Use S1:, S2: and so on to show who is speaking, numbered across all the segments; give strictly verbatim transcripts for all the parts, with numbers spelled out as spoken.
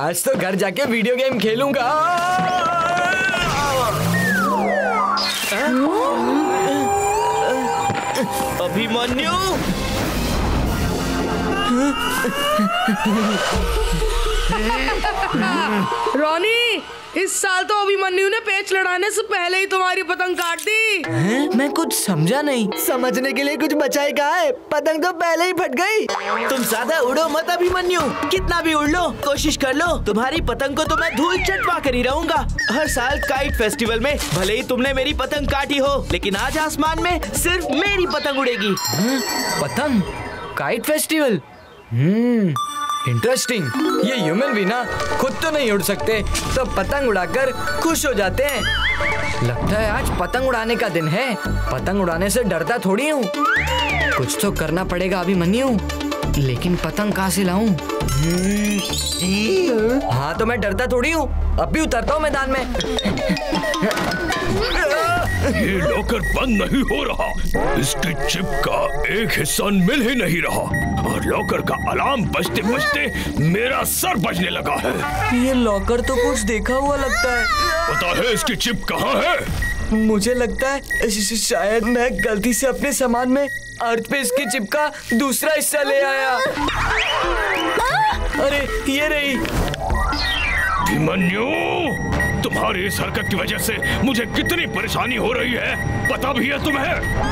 S1: आज तो घर जाके वीडियो गेम खेलूंगा।
S2: अभिमन्यु,
S3: रॉनी, इस साल तो अभिमन्यु ने पेच लड़ाने से पहले ही तुम्हारी पतंग काट दी।
S1: हैं? मैं कुछ समझा नहीं।
S4: समझने के लिए कुछ बचा ही कहाँ है, पतंग तो पहले ही फट गई।
S2: तुम ज्यादा उड़ो मत अभिमन्यु, कितना भी उड़ लो, कोशिश कर लो, तुम्हारी पतंग को तो मैं धूल चटवा कर ही रहूंगा। हर साल काइट फेस्टिवल में भले ही तुमने मेरी पतंग काटी हो, लेकिन आज आसमान में सिर्फ मेरी पतंग उड़ेगी।
S1: पतंग? Kite festival? Hmm, interesting. ये ह्यूमन भी ना खुद तो नहीं उड़ सकते, तो पतंग उड़ाकर खुश हो जाते हैं। लगता है आज पतंग उड़ाने का दिन है। पतंग उड़ाने से डरता थोड़ी हूँ। कुछ तो करना पड़ेगा अभिमन्यु, लेकिन पतंग कहाँ से लाऊं? हाँ तो मैं डरता थोड़ी हूँ, अब भी उतरता हूँ मैदान में।
S5: ये लॉकर बंद नहीं हो रहा, इसकी चिप का एक हिस्सा मिल ही नहीं रहा और लॉकर का अलार्म बजते बजते मेरा सर बजने लगा है।
S1: ये लॉकर तो कुछ देखा हुआ लगता है।
S5: पता है इसकी चिप कहाँ है?
S1: मुझे लगता है शायद मैं गलती से अपने सामान में अर्थ पे इसकी चिप का दूसरा हिस्सा ले आया। अरे ये रही।
S5: अभिमन्यु, तुम्हारी इस हरकत की वजह से मुझे कितनी परेशानी हो रही है, पता भी है तुम्हें?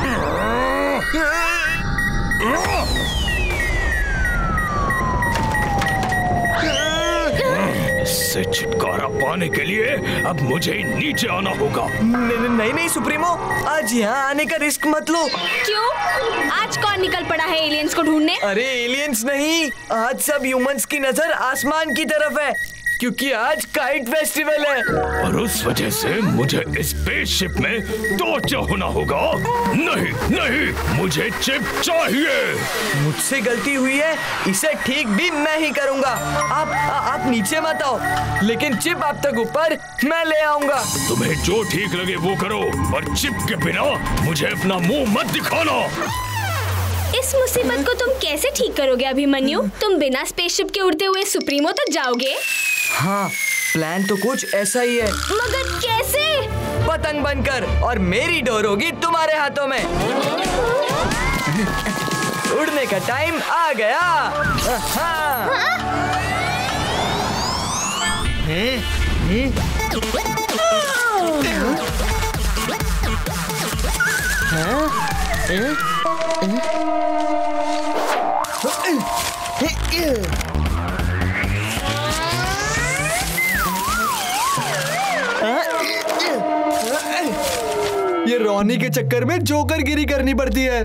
S5: इससे छुटकारा पाने के लिए अब मुझे नीचे आना होगा।
S1: नहीं नहीं नहीं सुप्रीमो, आज यहाँ आने का रिस्क मत लो।
S6: क्यों? आज कौन निकल पड़ा है एलियंस को ढूंढने?
S1: अरे एलियंस नहीं, आज सब ह्यूमंस की नजर आसमान की तरफ है, क्योंकि आज काइट फेस्टिवल है।
S5: और उस वजह से मुझे स्पेसशिप में तोचा होना होगा। नहीं नहीं, मुझे चिप चाहिए।
S1: मुझसे गलती हुई है, इसे ठीक भी मैं ही करूंगा। आप आ, आप नीचे मत आओ, लेकिन चिप आप तक ऊपर मैं ले आऊंगा।
S5: तुम्हें जो ठीक लगे वो करो, और चिप के बिना मुझे अपना मुंह मत दिखाना।
S6: इस मुसीबत को तुम कैसे ठीक करोगे अभिमन्यु? तुम बिना स्पेसशिप के उड़ते हुए सुप्रीमो तक जाओगे?
S1: हाँ, प्लान तो कुछ ऐसा ही है।
S6: मगर कैसे?
S1: पतंग बनकर, और मेरी डोर होगी तुम्हारे हाथों में। उड़ने का टाइम आ गया। हाँ।
S2: हैं? हैं? हाँ? हैं?
S4: ये रॉनी के चक्कर में जोकर गिरी करनी पड़ती है।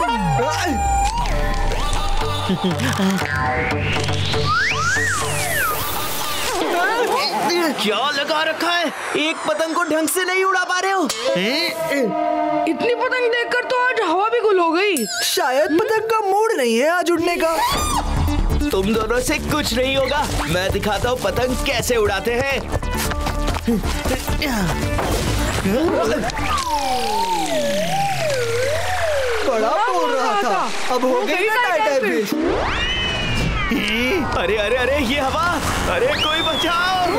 S2: क्या लगा रखा है? एक पतंग को ढंग से नहीं उड़ा पा रहे हो?
S3: इतनी पतंग देखकर तो आज हवा भी गुल हो गई।
S4: शायद पतंग का मूड नहीं है आज उड़ने का।
S2: तुम दोनों से कुछ नहीं होगा, मैं दिखाता हूँ पतंग कैसे उड़ाते हैं।
S4: बड़ा बोल रहा था, अब हो गई ना टाइट फिश।
S2: अरे अरे अरे ये हवा, अरे कोई बचाओ।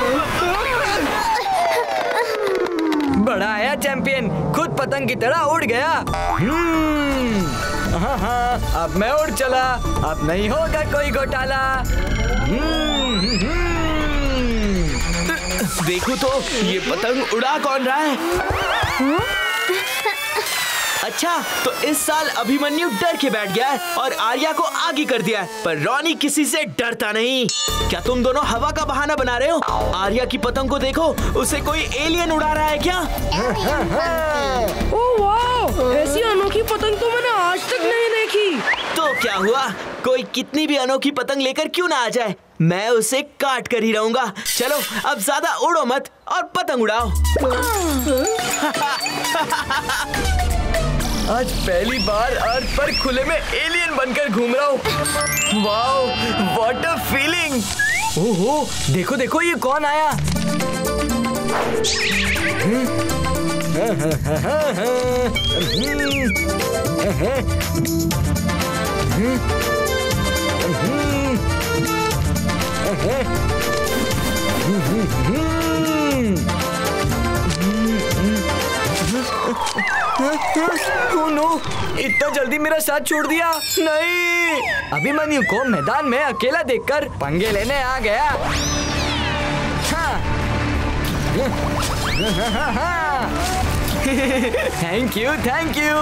S1: बड़ा आया चैंपियन, खुद पतंग की तरह उड़ गया। हम्म, हाँ हाँ, अब मैं उड़ चला, अब नहीं होगा कोई घोटाला। हम्म,
S2: देखो तो ये पतंग उड़ा कौन रहा है? अच्छा, तो इस साल अभिमन्यु डर के बैठ गया है और आर्या को आगे कर दिया है, पर रॉनी किसी से डरता नहीं। क्या तुम दोनों हवा का बहाना बना रहे हो? आर्या की पतंग को देखो, उसे कोई एलियन उड़ा रहा है क्या?
S3: ओह वाह, ऐसी अनोखी पतंग तो मैंने आज तक नहीं देखी।
S2: तो क्या हुआ, कोई कितनी भी अनोखी पतंग लेकर क्यों ना आ जाए, मैं उसे काट कर ही रहूंगा। चलो अब ज्यादा उड़ो मत और पतंग उड़ाओ।
S1: आज पहली बार अर्थ पर खुले में एलियन बनकर घूम रहा हूँ। Wow, what a feeling. ओहो, देखो देखो ये कौन आया। ओह नो, इतना जल्दी मेरा साथ छोड़ दिया। नहीं, अभिमन्यु को मैदान में अकेला देखकर पंगे लेने आ गया। Thank you, thank you.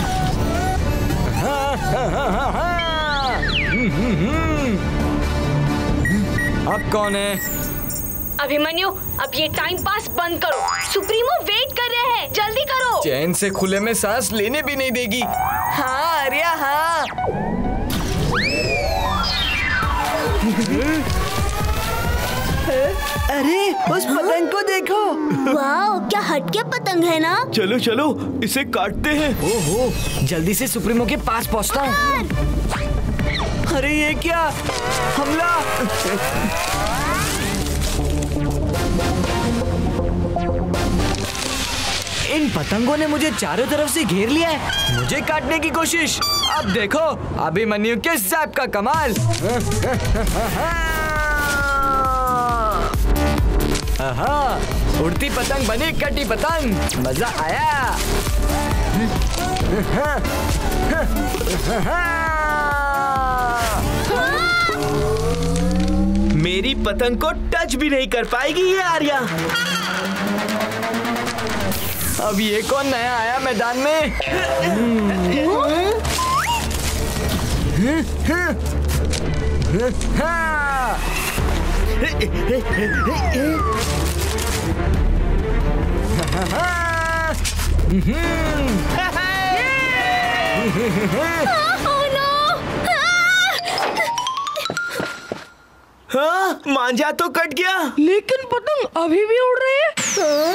S1: अब कौन है?
S6: अभिमन्यु, अब ये टाइम पास बंद करो। सुप्रीमो वेट कर रहे हैं, जल्दी करो।
S1: चैन से खुले में सांस लेने भी नहीं देगी। हाँ आर्या, हाँ।
S2: अरे उस पतंग को देखो।
S6: वाओ, क्या हटके पतंग है ना।
S2: चलो चलो इसे काटते हैं।
S1: ओहो, जल्दी से सुप्रीमो के पास पहुंचता हूँ। अरे ये क्या, हमला! इन पतंगों ने मुझे चारों तरफ से घेर लिया है। मुझे काटने की कोशिश। अब देखो अभिमन्यु के जैप का कमाल। आहा, उड़ती पतंग बनी कटी पतंग। मजा आया।
S2: मेरी पतंग को टच भी नहीं कर पाएगी ये आर्या।
S1: अब ये कौन नया आया मैदान में?
S2: हाँ, मांझा तो कट गया,
S3: लेकिन पतंग अभी भी उड़ रही है।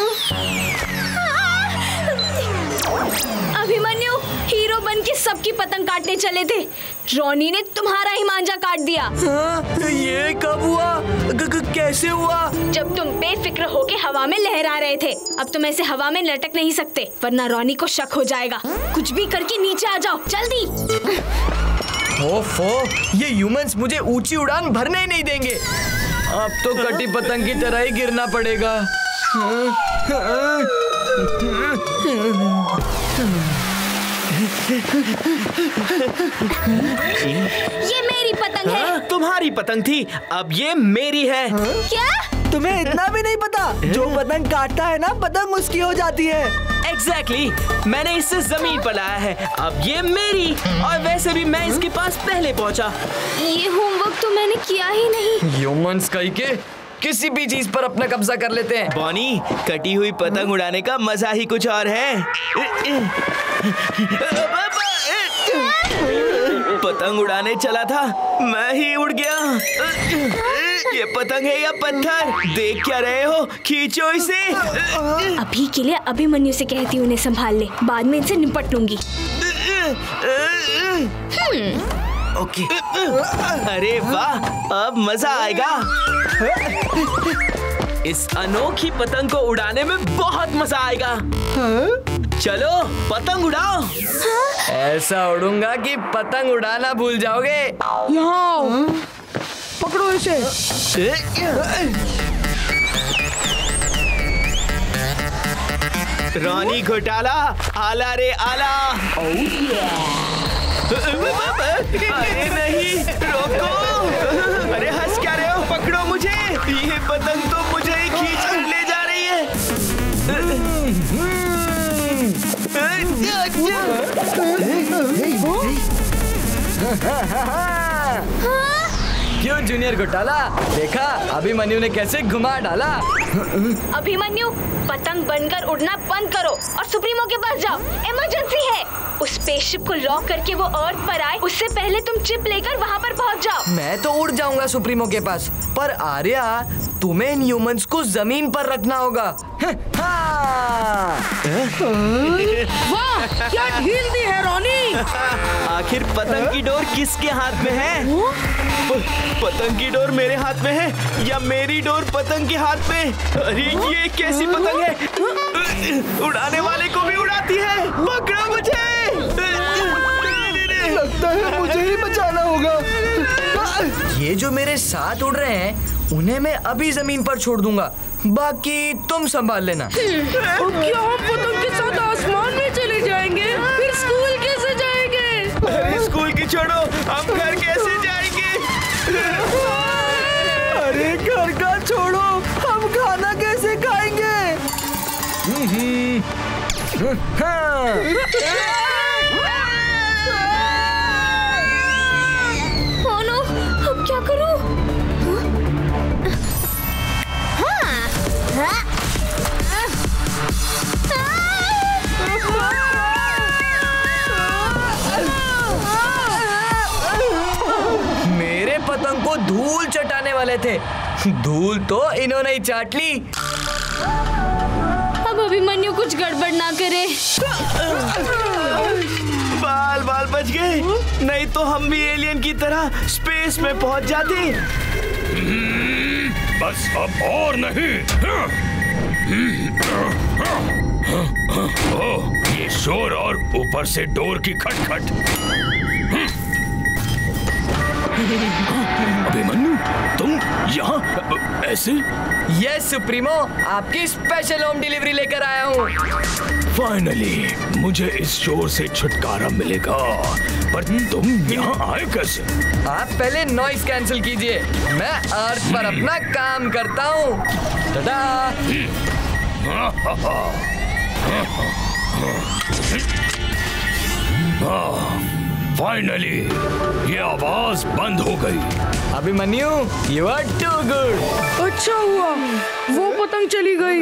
S6: अभिमन्यु, हीरो बन के सबकी पतंग काटने चले थे, रॉनी ने तुम्हारा ही मांझा काट दिया।
S1: हाँ, ये कब हुआ? ग- ग- कैसे हुआ?
S6: जब तुम बेफिक्र होके हवा में लहरा रहे थे। अब तुम ऐसे हवा में लटक नहीं सकते, वरना रॉनी को शक हो जाएगा। कुछ भी करके नीचे आ जाओ, जल्दी।
S1: ओफो, ये ह्यूमंस मुझे ऊंची उड़ान भरने ही नहीं देंगे। अब तो कटी पतंग की तरह ही गिरना पड़ेगा।
S6: ये मेरी पतंग है।
S2: हाँ, तुम्हारी पतंग थी, अब ये मेरी है।
S6: क्या?
S4: तुम्हें इतना भी नहीं पता, जो पतंग काटता है ना, पतंग उसकी हो जाती है।
S2: Exactly exactly. मैंने इससे जमीन पर लाया है, अब ये मेरी। और वैसे भी मैं इसके पास पहले पहुंचा।
S6: ये होमवर्क तो मैंने किया ही नहीं।
S1: ह्यूमंस कहीं के किसी भी चीज पर अपना कब्जा कर लेते हैं।
S2: बॉनी, कटी हुई पतंग उड़ाने का मजा ही कुछ और है। पतंग उड़ाने चला था, मैं ही उड़ गया। ये पतंग है या पत्थर? देख क्या रहे हो? खींचो इसे।
S6: अभी के लिए अभिमन्यु से कहती हूँ उन्हें संभाल ले, बाद में इनसे निपट लूंगी।
S2: ओके। अरे वाह, अब मजा आएगा। इस अनोखी पतंग को उड़ाने में बहुत मजा आएगा। चलो पतंग उड़ाओ।
S1: ऐसा उड़ूंगा कि पतंग उड़ाना भूल जाओगे।
S3: यहाँ पकड़ो इसे।
S2: रॉनी घोटाला, आला रे आला। अरे नहीं, रोको। अरे हंस क्या रहे हो? पकड़ो मुझे। ये पतंग तो मुझे ही खींच कर ले जा रही है।
S1: क्यों जूनियर घोटाला, देखा अभिमन्यु ने कैसे घुमा डाला।
S6: अभिमन्यु, पतंग बनकर उड़ना बंद करो और सुप्रीमो के पास जाओ। इमरजेंसी है। उस स्पेसशिप को लॉक करके वो अर्थ पर आए, उससे पहले तुम चिप लेकर वहाँ पर पहुँच जाओ।
S1: मैं तो उड़ जाऊंगा सुप्रीमो के पास, पर आर्या तुम्हें इन ह्यूमंस को जमीन पर रखना होगा। हाँ।
S3: वाह, क्या ढील दी है रॉनी।
S2: आखिर पतंग की डोर किसके हाथ में है? प- पतंग की डोर मेरे हाथ में है या मेरी डोर पतंग के हाथ में? अरे ये कैसी पतंग है? उड़ाने वाले को भी उड़ाती है। पकड़ो मुझे।
S4: लगता है मुझे ही बचाना होगा।
S1: ये जो मेरे साथ उड़ रहे हैं उन्हें मैं अभी जमीन पर छोड़ दूंगा, बाकी तुम संभाल लेना।
S3: अब क्या हम पतंग के साथ आसमान में चले जाएंगे? फिर स्कूल कैसे जाएंगे?
S2: अरे स्कूल की छोड़ो, हम घर कैसे जाएंगे?
S4: अरे घर का छोड़ो, हम खाना कैसे खाएंगे?
S1: हाँ।
S6: ओह नो, अब क्या करूं?
S1: मेरे पतंग को धूल चटाने वाले थे, धूल तो इन्होंने ही चाट ली।
S6: अब अभिमन्यु कुछ गड़बड़ ना करे।
S2: बाल बाल बच गए, नहीं तो हम भी एलियन की तरह स्पेस में पहुंच जाते।
S5: बस अब और नहीं। ओह, ये शोर और ऊपर से डोर की खटखट। अभिमन्यु, तुम यहाँ ऐसे?
S1: यस सुप्रीमो, आपकी स्पेशल होम डिलीवरी लेकर आया हूँ।
S5: फाइनली मुझे इस शोर से छुटकारा मिलेगा। पर तुम यहाँ आए कैसे?
S1: आप पहले नॉइस कैंसिल कीजिए, मैं अर्थ पर अपना काम करता हूँ। टाटा।
S5: फाइनली ये आवाज बंद हो गई।
S1: Abhimanyu, you are too good.
S3: अच्छा हुआ वो पतंग चली गई।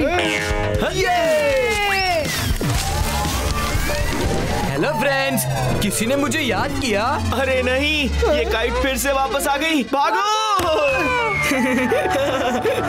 S1: हेलो फ्रेंड्स, किसी ने मुझे याद किया?
S2: अरे नहीं, ये काइट फिर से वापस आ गई, भागो!